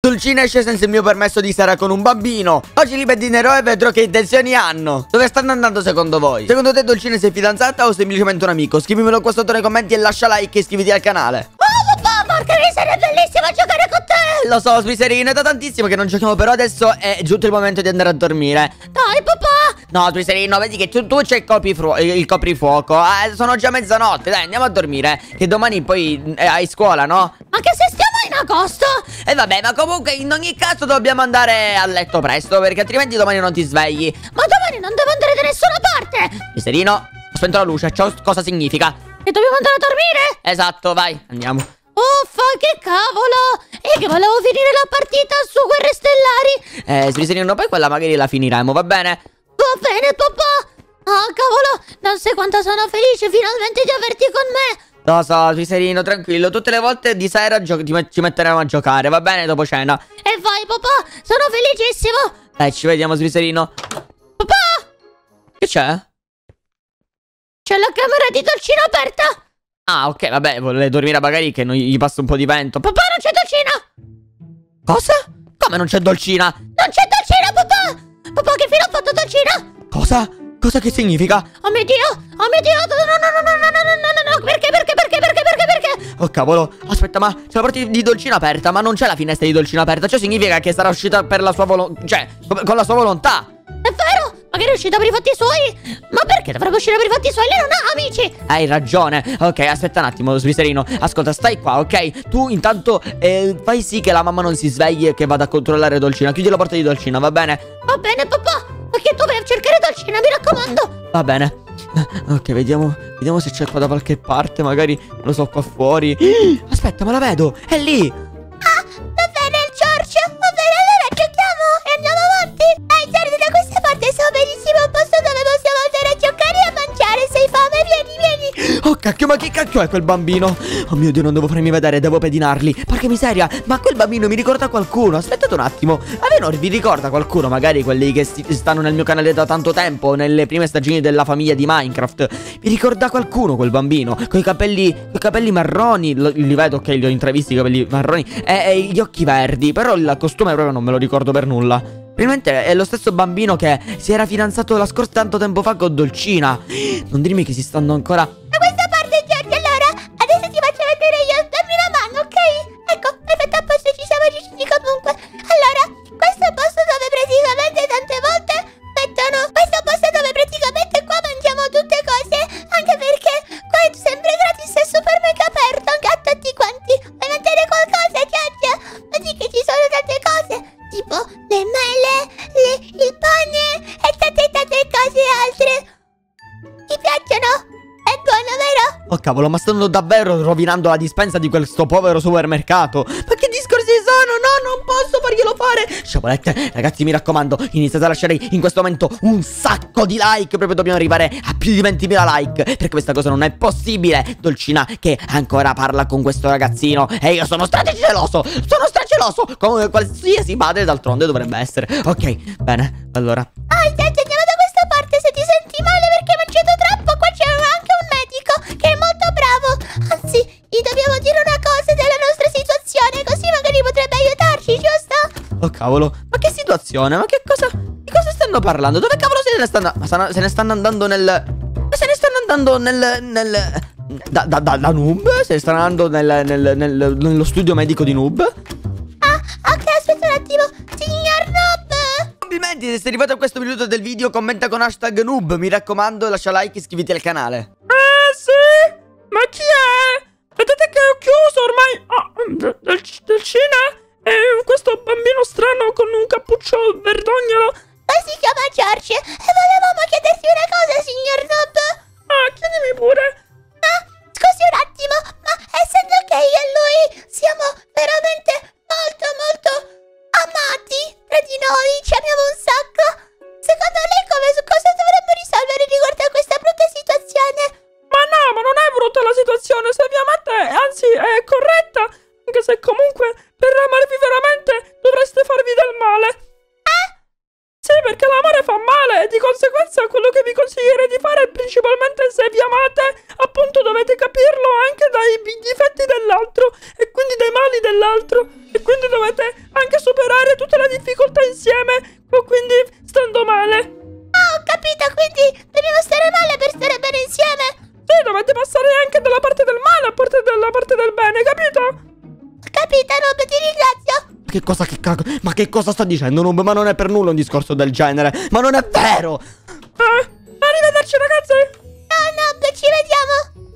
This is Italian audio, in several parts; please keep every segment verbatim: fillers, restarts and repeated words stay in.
Dolcina esce senza il mio permesso di stare con un bambino. Oggi li pedinerò e vedrò che intenzioni hanno. Dove stanno andando secondo voi? Secondo te Dolcina sei fidanzata o semplicemente un amico? Scrivimelo qua sotto nei commenti e lascia like e iscriviti al canale. Oh papà, porca miseria, è bellissimo giocare con te. Lo so, Smiserino, è da tantissimo che non giochiamo, però adesso è giunto il momento di andare a dormire. Dai papà. No, Smiserino, vedi che tu, tu c'è il, coprifuo il coprifuoco. Eh, sono già mezzanotte, dai, andiamo a dormire. Che domani poi eh, hai scuola, no? Anche se stiamo in agosto. E eh, vabbè, ma comunque in ogni caso dobbiamo andare a letto presto, perché altrimenti domani non ti svegli. Ma domani non devo andare da nessuna parte. Smiserino, ho spento la luce, ciò cosa significa? Che dobbiamo andare a dormire? Esatto, vai, andiamo. Uffa, che cavolo! E che volevo finire la partita su Guerre Stellari. Eh, Smiserino, poi quella magari la finiremo, va bene? Va bene, papà. Oh, cavolo, non sai quanto sono felice finalmente di averti con me. Lo so, Smiserino, tranquillo, tutte le volte di sera ci metteremo a giocare, va bene, dopo cena. E vai, papà, sono felicissimo. Dai, ci vediamo, Smiserino. Papà! Che c'è? C'è la camera di Dolcina aperta. Ah, ok, vabbè, vuole dormire a magari che non gli passa un po' di vento. Papà, non c'è Dolcina. Cosa? Come non c'è Dolcina? Non c'è Dolcina, papà. Papà, che fine ha fatto Dolcina? Cosa? Cosa che significa? Oh mio Dio, oh mio Dio, no, no, no, no, no, no, no, no, no, perché, perché, perché, perché, perché, perché? Oh cavolo, aspetta, ma c'è la porta di Dolcina aperta, ma non c'è la finestra di Dolcina aperta. Ciò significa che sarà uscita per la sua volontà, cioè, con la sua volontà. È vero, magari è uscita per i fatti suoi. Ma perché dovrebbe uscire per i fatti suoi? Lei non ha amici. Hai ragione. Ok, aspetta un attimo, Smiserino. Ascolta, stai qua, ok? Tu intanto eh, fai sì che la mamma non si svegli e che vada a controllare Dolcina. Chiudi la porta di Dolcina, va bene? Va bene, papà. Perché tu vai a cercare Dolcina, mi raccomando. Va bene. Ok, vediamo Vediamo se c'è qua da qualche parte. Magari, non lo so, qua fuori. Aspetta, ma la vedo, è lì. Ah, va bene, George. Va bene, allora giochiamo e andiamo avanti. Dai, guarda, da questa parte so benissimo un posto dove possiamo andare a giocare e a mangiare. Se hai fame, vieni, vieni. Oh cacchio, ma che cacchio è quel bambino? Oh mio Dio, non devo farmi vedere, devo pedinarli. Porca miseria, ma quel bambino mi ricorda qualcuno. Aspettate un attimo, a me non vi ricorda qualcuno? Magari quelli che stanno nel mio canale da tanto tempo, nelle prime stagioni della famiglia di Minecraft. Mi ricorda qualcuno quel bambino? Con i capelli, con i capelli marroni. Lo, li vedo, ok, li ho intravisti i capelli marroni. E, e gli occhi verdi. Però il costume proprio non me lo ricordo per nulla. Probabilmente è lo stesso bambino che si era fidanzato la scorsa tanto tempo fa con Dolcina. Non dirmi che si stanno ancora... Da questa parte, George, allora adesso ti faccio vedere io. Dammi una mano, ok? Ecco, perfetto, a posto, ci siamo riusciti comunque. Allora, questo è il posto dove praticamente tante volte mettono. Questo è il posto dove praticamente qua mangiamo tutte cose. Anche perché qua è sempre gratis e super mega aperto anche a tutti quanti. Vuoi mangiare qualcosa, George? Ma sì che ci sono tante cose, tipo le mele, le, il pane e tante tante cose altre. Ti piacciono? È buono, vero? Oh cavolo, ma stanno davvero rovinando la dispensa di questo povero supermercato. Ma che discorsi sono? No, non posso farglielo fare. Sciabolette, ragazzi, mi raccomando, iniziate a lasciare in questo momento un sacco di like. Proprio dobbiamo arrivare a più di ventimila like, perché questa cosa non è possibile. Dolcina che ancora parla con questo ragazzino e io sono strageloso. Sono strageloso, come qualsiasi padre d'altronde dovrebbe essere. Ok, bene, allora. Ah, senti, andiamo da questa parte se ti senti male perché hai mangiato troppo. Qua c'è anche un medico che è molto bravo. Anzi, gli dobbiamo dire una cosa della nostra situazione, così magari potrebbe aiutarci, giusto? Oh cavolo, ma che situazione? Ma che cosa? Di cosa stanno parlando? Dove cavolo se ne stanno? Ma stanno, se ne stanno andando nel... Ma se ne stanno andando nel... nel... Da, da, da, da Noob? Se ne stanno andando nel, nel, nel, nello studio medico di Noob? Ah, ok, aspetta un attimo. Signor Noob! Complimenti, se sei arrivato a questo minuto del video, commenta con hashtag Noob. Mi raccomando, lascia like e iscriviti al canale. Ah, sì? Ma chi è? Vedete che ho chiuso ormai... Oh, del, del Cina? E questo bambino strano con un cappuccio verdognolo. Ma si chiama George e volevamo chiederti una cosa, signor Noob. Ah, chiedimi pure. Ma, scusi un attimo, ma essendo che io e lui siamo veramente molto molto amati tra di noi, ci amiamo un sacco, secondo lei come, su cosa dovremmo risolvere riguardo a questa brutta situazione? Ma no, ma non è brutta la situazione, se vi amate, anzi è corretta, anche se comunque per amarvi veramente dovreste farvi del male. Eh? Sì, perché l'amore fa male e di conseguenza quello che vi consiglierei di fare è principalmente se vi amate, appunto, punto dovete capirlo anche dai difetti dell'altro e quindi dai mali dell'altro. E quindi dovete anche superare tutte le difficoltà insieme, o quindi stando male. Ah, ho capito, quindi dobbiamo stare male per stare bene insieme. Sì, dovete passare anche dalla parte del male a parte della parte del bene, capito? Ho capito, Noob, ti ringrazio. Che cosa, che cago? Ma che cosa sta dicendo, Noob? Ma non è per nulla un discorso del genere. Ma non è vero! Ah, arrivederci, ragazzi! Ciao, Noob, ci vediamo.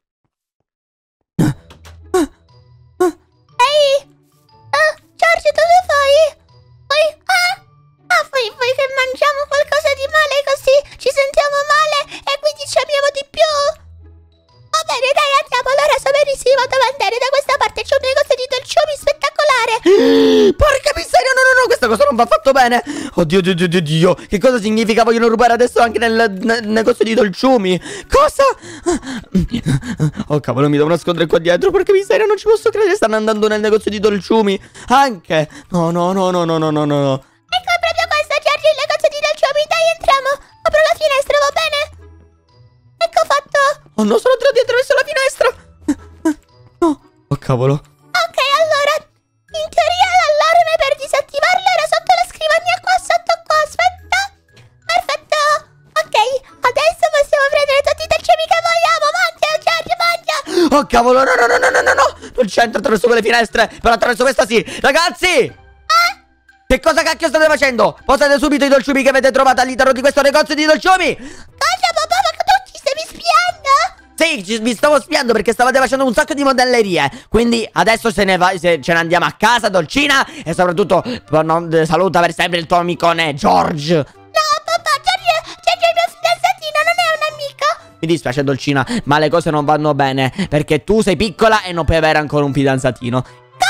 Ehi! Ah, George, dove vai? Vuoi... Ah! Ah, vuoi, vuoi che mangiamo qualcosa di male così ci sentiamo male e quindi ci amiamo di più? Va bene, dai, andiamo. Allora so benissimo dove andare. Da questa parte c'è un negozio di dolciumi spettacolare. Porca miseria, no, no, no, questa cosa non va fatto bene. Oddio, Dio, Dio, Dio, Dio. Che cosa significa? Vogliono rubare adesso anche nel, nel negozio di dolciumi? Cosa? Oh, cavolo, mi devo nascondere qua dietro. Porca miseria, non ci posso credere. Stanno andando nel negozio di dolciumi. Anche. No, no, no, no, no, no, no, no. Ecco proprio questo, George, il negozio di dolciumi. Dai, entriamo. Apro la finestra, va bene? Ecco fatto. Oh no, sono entrati attraverso la finestra. No. Oh, cavolo. Ok, allora, in teoria l'allarme per disattivarlo era sotto la scrivania qua, sotto qua, aspetta. Perfetto. Ok, adesso possiamo prendere tutti i dolciumi che vogliamo. Mangia, George, mangia. Oh, cavolo, no, no, no, no, no, no, no. Non c'entro attraverso quelle finestre. Però attraverso questa sì. Ragazzi! Che cosa cacchio state facendo? Posate subito i dolciumi che avete trovato all'interno di questo negozio di dolciumi. Cosa, papà, ma tu ci stavi spiando? Sì, ci, vi stavo spiando perché stavate facendo un sacco di modellerie. Quindi adesso se ne, va, se ce ne andiamo a casa, Dolcina. E soprattutto non, saluta per sempre il tuo amicone George. No, papà, George, George è il mio fidanzatino, non è un amico. Mi dispiace, Dolcina, ma le cose non vanno bene perché tu sei piccola e non puoi avere ancora un fidanzatino.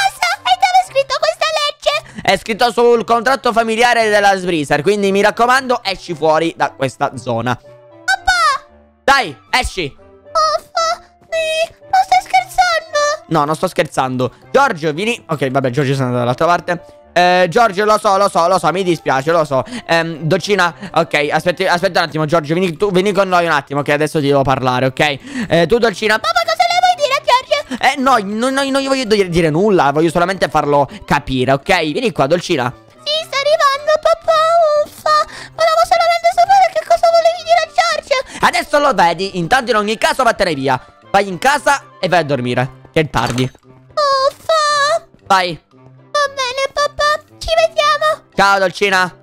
È scritto sul contratto familiare della Sbreezer. Quindi mi raccomando, esci fuori da questa zona. Papà! Dai, esci. Uffa, sì, non stai scherzando? No, non sto scherzando. Giorgio, vieni. Ok, vabbè, Giorgio sta andando dall'altra parte. Eh, Giorgio, lo so, lo so, lo so, mi dispiace, lo so. Ehm, Dolcina, ok, aspetti, aspetta un attimo, Giorgio, vieni, tu, vieni con noi un attimo, che adesso ti devo parlare, ok? Eh, tu, Dolcina. Papà, cosa le vuoi dire a Giorgio? Eh, no, no, no, non gli voglio dire, dire nulla, voglio solamente farlo capire, ok? Vieni qua, Dolcina. Sì, sta arrivando, papà, uffa. Volevo solamente sapere che cosa volevi dire a Giorgio. Adesso lo vedi, intanto in ogni caso vattene via. Vai in casa e vai a dormire, che è tardi. Uffa. Vai. Va bene, papà, ci vediamo. Ciao, Dolcina.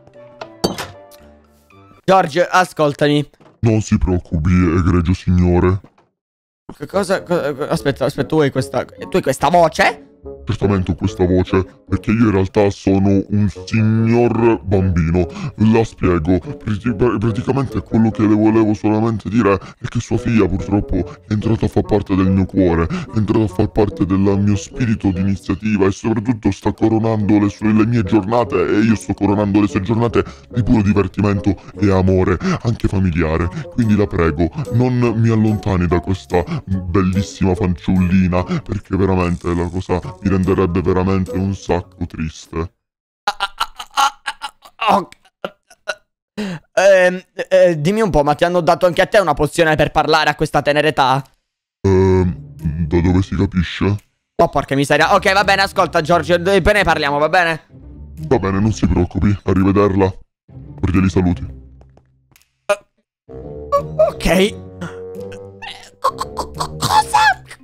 George, ascoltami. Non si preoccupi, egregio signore. Che cosa, cosa? Aspetta, aspetta, tu hai questa. Tu hai questa voce? Certamente ho questa voce, perché io in realtà sono un signor bambino. La spiego. Prati- praticamente quello che le volevo solamente dire è che sua figlia purtroppo è entrata a far parte del mio cuore, è entrata a far parte del mio spirito di iniziativa e soprattutto sta coronando le, sue, le mie giornate e io sto coronando le sue giornate di puro divertimento e amore, anche familiare. Quindi la prego, non mi allontani da questa bellissima fanciullina, perché veramente la cosa mi renderebbe veramente un sacco triste. Oh. Eh, eh, dimmi un po', ma ti hanno dato anche a te una pozione per parlare a questa tenera età? Ehm, da dove si capisce? Oh, porca miseria. Ok, va bene, ascolta, Giorgio, poi ne parliamo, va bene? Va bene, non si preoccupi, arrivederla. Cordiali saluti. Uh, ok. Cosa?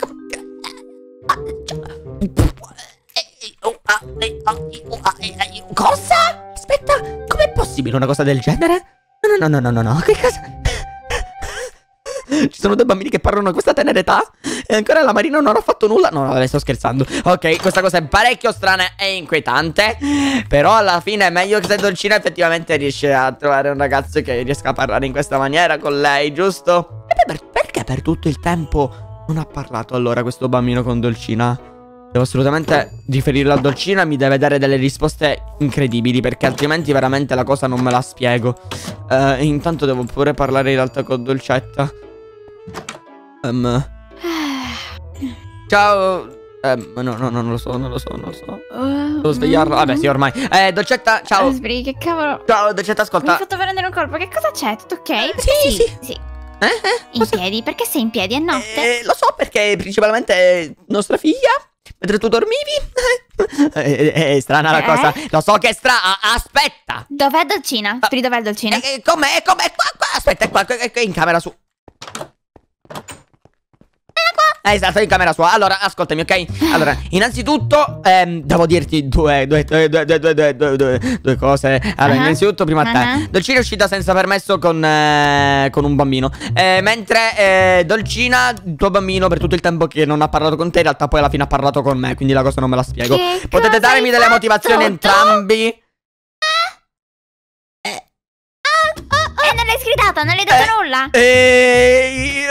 Cosa? Aspetta, com'è possibile una cosa del genere? No, no, no, no, no, no, che cosa? Ci sono due bambini che parlano a questa tenera età e ancora la Marina non ha fatto nulla. No, no, sto scherzando. Ok, questa cosa è parecchio strana e inquietante, però alla fine è meglio che se Dolcina effettivamente riesce a trovare un ragazzo che riesca a parlare in questa maniera con lei, giusto? E per, perché per tutto il tempo non ha parlato allora questo bambino con Dolcina? Devo assolutamente riferirlo a Dolcina. Mi deve dare delle risposte incredibili, perché altrimenti veramente la cosa non me la spiego. uh, Intanto devo pure parlare in realtà con Dolcetta. um. Ciao. um, No, no, no, non lo so, non lo so, non lo so. Devo svegliarlo. Vabbè, sì, ormai. Eh, Dolcetta, ciao. Sbri, che cavolo. Ciao, Dolcetta, Mi hai ascolta. fatto prendere un colpo. Che cosa c'è? Tutto ok? Sì, sì, sì. Eh? eh? In piedi? Perché sei in piedi? È notte? Eh, lo so perché principalmente nostra figlia, mentre tu dormivi. È, è strana la Eh? cosa. Lo so che è strana. Aspetta. Dov'è Dolcina? Spri, dov'è Dolcina? Eh, eh, com'è? Com'è? Qua, qua. Aspetta, è qua, è qua in camera su. Eh, esatto, in camera sua. Allora, ascoltami, ok? Allora, innanzitutto, ehm, devo dirti due, due, due, due, due, due, due, due, due, due cose. Allora, Uh-huh. innanzitutto, prima a te. Uh-huh. Dolcina è uscita senza permesso con, eh, con un bambino. Eh, mentre, eh, Dolcina, il tuo bambino, per tutto il tempo che non ha parlato con te, in realtà poi alla fine ha parlato con me. Quindi la cosa non me la spiego. Che Potete cosa darmi hai delle fatto? motivazioni Tu? entrambi? E non l'hai sgridata, non le hai detto Eh, nulla? Eh,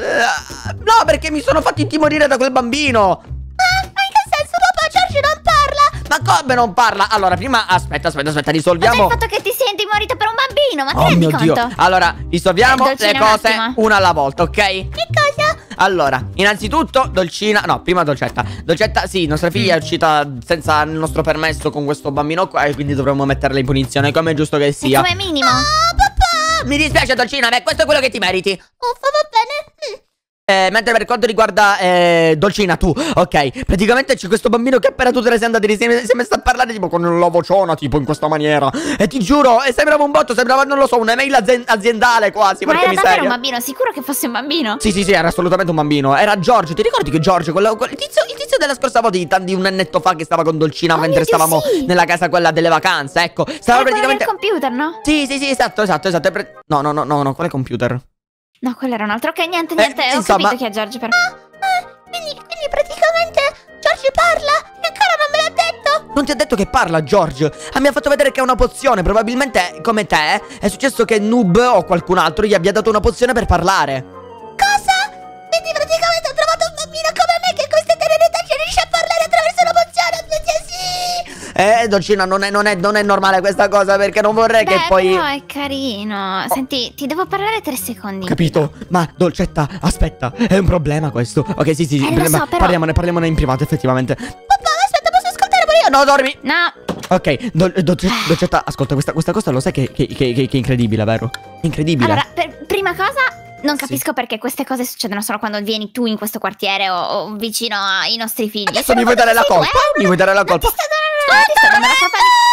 no, perché mi sono fatto intimorire da quel bambino. Ma in che senso, papà? Giorgio non parla! Ma come non parla? Allora, prima aspetta, aspetta, aspetta, Ma risolviamo. il fatto che ti sei intimorita per un bambino, ma ti Oh rendi mio Dio. conto? Allora, risolviamo Eh, le Dolcina, un cose attimo. una alla volta, ok? Che cosa? Allora, innanzitutto, Dolcina. No, prima Dolcetta. Dolcetta, sì, nostra figlia è uscita senza il nostro permesso con questo bambino qua. E quindi dovremmo metterla in punizione, come è giusto che sia. Come minimo. Ah, papà! Mi dispiace, Dolcina, beh, questo è quello che ti meriti. Uffa, va bene. Mm. Eh, mentre per quanto riguarda eh, Dolcina, tu, ok, praticamente c'è questo bambino che appena tu te ne sei andati, si è si è messo a parlare tipo con la vociona, tipo in questa maniera. E ti giuro, e sembrava un botto, sembrava, non lo so, un'email azi- aziendale quasi, Ma porca era davvero un miseria. bambino? Sicuro che fosse un bambino? Sì, sì, sì, era assolutamente un bambino. Era Giorgio, ti ricordi che Giorgio, quello, quel- il, tizio, il tizio della scorsa volta di, tanti- un annetto fa che stava con Dolcina Oh mentre mio Dio, stavamo sì. nella casa quella delle vacanze, ecco. Stava Era quello del praticamente... computer, no? Sì, sì, sì, esatto, esatto, esatto. è pre- No, no, no, no, no, quale computer? No, quello era un altro. Ok, niente, niente. Eh, Ho insomma- capito chi è Giorgio, però. Quindi, quindi praticamente Giorgio parla e ancora non me l'ha detto. Non ti ha detto che parla, George. Ah, mi ha fatto vedere che è una pozione. Probabilmente, come te, è successo che Noob o qualcun altro gli abbia dato una pozione per parlare. Cosa? Quindi praticamente ho trovato un bambino come me che con queste tenere taglie riesce a parlare attraverso la pozione. Mio Dio, sì. Eh, Dolcina, non è, non è, non è normale questa cosa, perché non vorrei che Beh, poi... però è carino. Senti, ti devo parlare tre secondi. Capito? Ma Dolcetta, aspetta, è un problema questo. Ok, sì, sì, sì, Eh, lo prima- so, però- parliamone, parliamone in privato, effettivamente. Papà, aspetta, posso ascoltare pure io? No, dormi. No. Ok, Dol- Dolce- Dolcetta, ascolta, questa, questa cosa lo sai che, che, che, che- che è incredibile, vero? È incredibile. Allora, per prima cosa, non Sì. capisco perché queste cose succedono solo quando vieni tu in questo quartiere o, o vicino ai nostri figli. Adesso mi vuoi dare la colpa? Mi vuoi dare la colpa? Ti sto dando, ti sto dando la colpa di...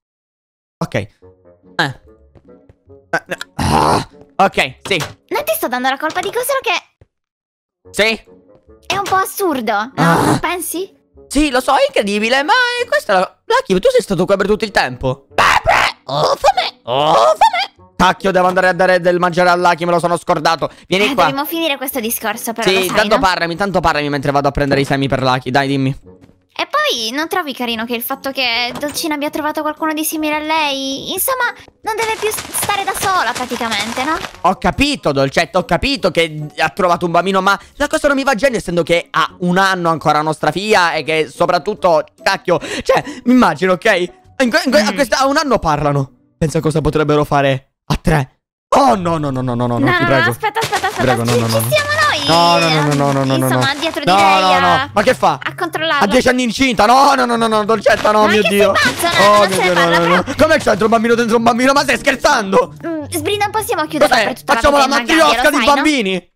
Ok. Eh. Eh, ah, ok, sì. Non ti sto dando la colpa, dico solo che Sì? è un po' assurdo, no? Ah. Non pensi? Sì, lo so, è incredibile, ma è questa è la... Lucky, tu sei stato qua per tutto il tempo? Oh, fame. Oh, fame! Cacchio, devo andare a dare del mangiare a Lucky, me lo sono scordato. Vieni Eh, qua. dovremmo finire questo discorso, però Sì, lo sai, tanto no? parlami, tanto parlami mentre vado a prendere i semi per Lucky. Dai, dimmi. E poi non trovi carino che il fatto che Dolcina abbia trovato qualcuno di simile a lei, insomma, non deve più stare da sola praticamente, no? Ho capito, Dolcetto, ho capito che ha trovato un bambino, ma la cosa non mi va genio essendo che ha un anno ancora nostra figlia e che soprattutto, cacchio, cioè, mi immagino, ok? In que- in que- a, Mm. questa, a un anno parlano. Pensa cosa potrebbero fare a tre. Oh, no, no, no, no, no, no, no, ti no, prego. no, aspetta, aspetta, aspetta, Prego, no, ci, no, ci no, no. siamo noi. No, no, no, no, no, no, no, no. Insomma, dietro di No, lei no, a, no. Ma che fa? a controllarlo. Ha dieci anni incinta, no, no, no, no, no, Dolcetta, no, Ma mio che Dio. sei pazzo, no, Oh, non mio se Dio, ne no, parla, no, no. però- Come c'è dentro un bambino dentro un bambino? Ma stai scherzando? Mm, Sbri, non possiamo chiudere Cos'è? per tutta Facciamo la la vita in Magalia, matriosca lo di sai, bambini?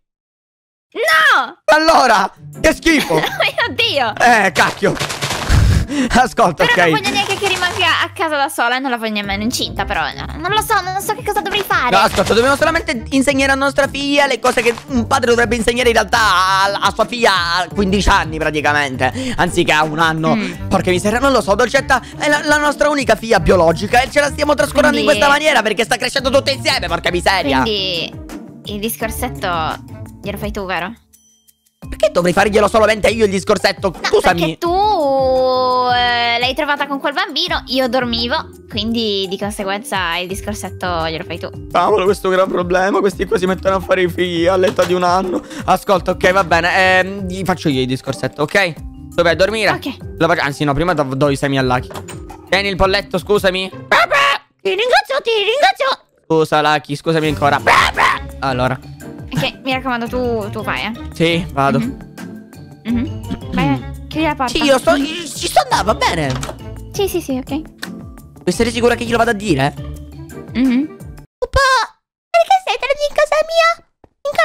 No! Allora, che schifo. Oh mio Dio! Eh, cacchio. Ascolta, Però non ok. voglio neanche che rimanga a casa da sola e non la voglio nemmeno incinta, però no, non lo so, non so che cosa dovrei fare. No, ascolta, dobbiamo solamente insegnare a nostra figlia le cose che un padre dovrebbe insegnare in realtà a, a sua figlia a quindici anni praticamente, anziché a un anno. Mm. Porca miseria, non lo so, Dolcetta è la, la nostra unica figlia biologica e ce la stiamo trascurando Quindi- in questa maniera perché sta crescendo tutte insieme, porca miseria. Quindi il discorsetto glielo fai tu, vero? Perché dovrei farglielo solamente io il discorsetto? No, Scusami. perché tu eh, l'hai trovata con quel bambino, io dormivo, quindi di conseguenza il discorsetto glielo fai tu. Cavolo, questo è un gran problema. Questi qua si mettono a fare i figli all'età di un anno. Ascolta, ok, va bene. Ehm, gli faccio io il discorsetto, ok? Dov'è dormire? Ok. Lo faccio. Anzi, no, prima do, do i semi a Lucky. Tieni il polletto, scusami. Ti ringrazio, ti ringrazio. Scusa, Lucky, scusami ancora. Allora, Ok, mi raccomando, tu, tu fai, eh. sì, vado. Mhm. Mhm. Vai, chiudi la porta. Sì, io sto. Ci sto andando, va bene. Sì, sì, sì, ok. Puoi essere sicura che glielo vado a dire? Mhm. Papà, perché sei tornato in casa mia? In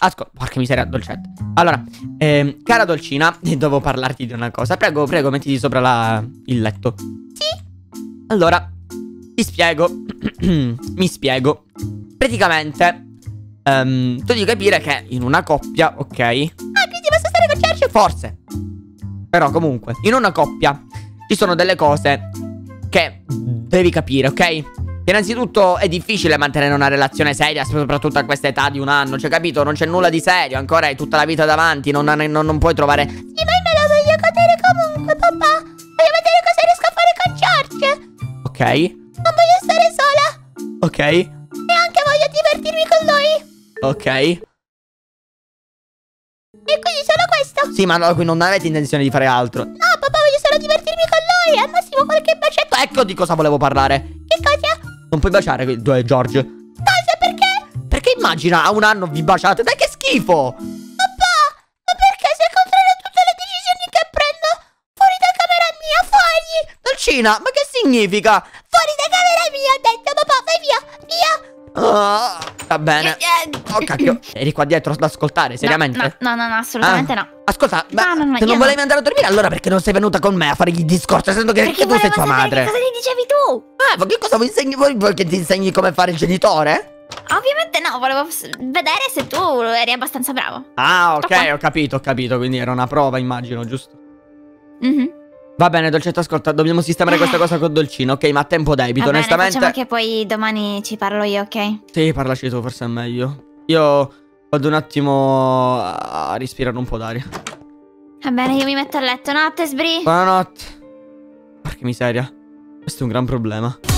ascolta, porca miseria, Dolcetta. Allora, ehm, cara Dolcina, devo parlarti di una cosa. Prego, prego, mettiti sopra la... il letto. Sì? Allora, ti spiego. Mi spiego. Praticamente, um, tu devi capire che in una coppia, ok? Ah, quindi posso stare con Giorgio? Forse. Però comunque, in una coppia ci sono delle cose che devi capire, ok? Innanzitutto è difficile mantenere una relazione seria, soprattutto a questa età di un anno. Cioè, capito? Non c'è nulla di serio. Ancora hai tutta la vita davanti. Non, non, non puoi trovare... Sì, ma io me la voglio godere comunque, papà. Voglio vedere cosa riesco a fare con George. Ok. Non voglio stare sola. Ok. E anche voglio divertirmi con lui. Ok. E quindi solo questo? Sì, ma no, qui non avete intenzione di fare altro. No, papà, voglio solo divertirmi con lui. Al massimo qualche bacetto. Ecco di cosa volevo parlare. Che cosa? Non puoi baciare eh, George. Cosa? Perché? Perché immagina, a un anno vi baciate. Dai, che schifo. Papà, ma perché sei contrario a tutte le decisioni che prendo? Fuori da camera mia, fuori. Dolcina, ma che significa? Fuori da camera mia, ho detto, papà, vai via, via. Ah, va bene. Oh cacchio, eri qua dietro ad ascoltare, seriamente? No, no, no, no, assolutamente Ah, no. Ascolta, ma No, no, no, se io non no. volevi andare a dormire, allora perché non sei venuta con me a fare i discorsi? Essendo che, Perché che tu sei volevo sua sapere madre. che cosa ti dicevi tu? Ah, ma che cosa vi insegni voi? Vuoi che ti insegni come fare il genitore? Ovviamente no, volevo s- vedere se tu eri abbastanza bravo. Ah, Tutto ok, qua. ho capito, ho capito. Quindi era una prova, immagino, giusto? Mhm. Va bene, Dolcetto, ascolta, dobbiamo sistemare questa cosa con Dolcino, ok? Ma a tempo debito, Va bene, onestamente. facciamo che poi domani ci parlo io, ok? Sì, parlaci tu, forse è meglio. Io vado un attimo a respirare un po' d'aria. Va bene, io mi metto a letto. Notte, Sbri. Buonanotte. Porca miseria. Questo è un gran problema.